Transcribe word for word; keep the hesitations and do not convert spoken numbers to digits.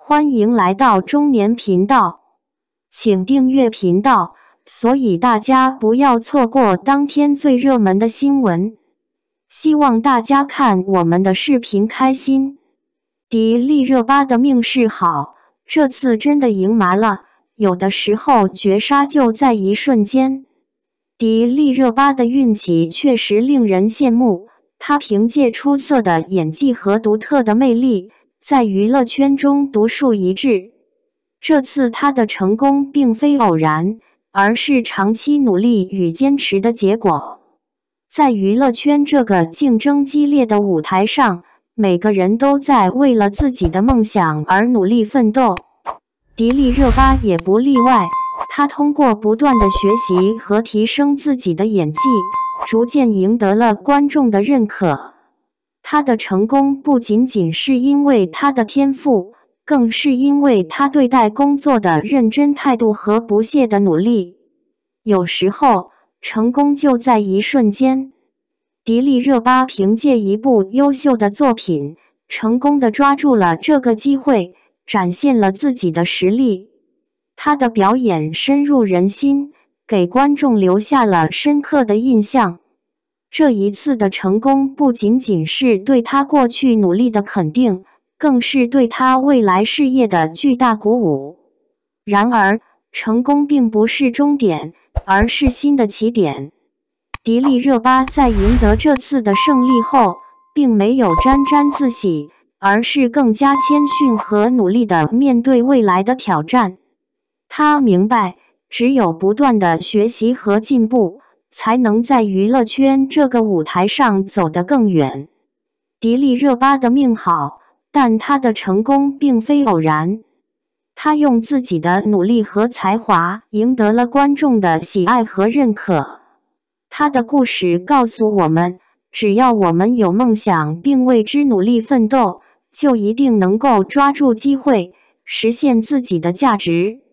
欢迎来到中年频道，请订阅频道，所以大家不要错过当天最热门的新闻。希望大家看我们的视频开心。迪丽热巴的命是好，这次真的赢麻了，有的时候绝杀就在一瞬间。迪丽热巴的运气确实令人羡慕，她凭借出色的演技和独特的魅力，在娱乐圈中独树一帜。这次她的成功并非偶然，而是长期努力与坚持的结果。在娱乐圈这个竞争激烈的舞台上，每个人都在为了自己的梦想而努力奋斗。迪丽热巴也不例外，她通过不断的学习和提升自己的演技，逐渐赢得了观众的认可。她的成功不仅仅是因为她的天赋，更是因为她对待工作的认真态度和不懈的努力。有时候，成功就在一瞬间。迪丽热巴凭借一部优秀的作品，成功地抓住了这个机会，展现了自己的实力。她的表演深入人心，给观众留下了深刻的印象。这一次的成功不仅仅是对她过去努力的肯定，更是对她未来事业的巨大鼓舞。然而，成功并不是终点，而是新的起点。迪丽热巴在赢得这次的胜利后，并没有沾沾自喜，而是更加谦逊和努力地面对未来的挑战。她明白，只有不断的学习和进步，才能在娱乐圈这个舞台上走得更远。迪丽热巴的命好，但她的成功并非偶然。她用自己的努力和才华赢得了观众的喜爱和认可。她的故事告诉我们，只要我们有梦想并为之努力奋斗，就一定能够抓住机会，实现自己的价值。